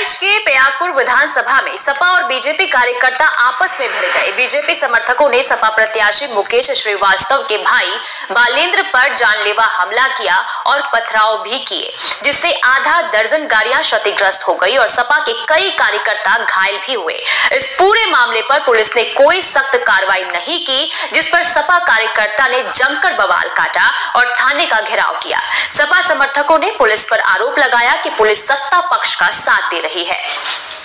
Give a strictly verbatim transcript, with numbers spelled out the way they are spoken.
बहराइच के पयागपुर विधानसभा में सपा और बीजेपी कार्यकर्ता आपस में भिड़ गए। बीजेपी समर्थकों ने सपा प्रत्याशी मुकेश श्रीवास्तव के भाई बालेंद्र पर जानलेवा हमला किया और पथराव भी किए, जिससे आधा दर्जन गाड़ियां क्षतिग्रस्त हो गई और सपा के कई कार्यकर्ता घायल भी हुए। इस पूरे मामले पर पुलिस ने कोई सख्त कार्रवाई नहीं की, जिस पर सपा कार्यकर्ता ने जमकर बवाल काटा और थाने का घेराव किया। सपा समर्थकों ने पुलिस पर आरोप लगाया कि पुलिस सत्ता पक्ष का साथ दे रही है।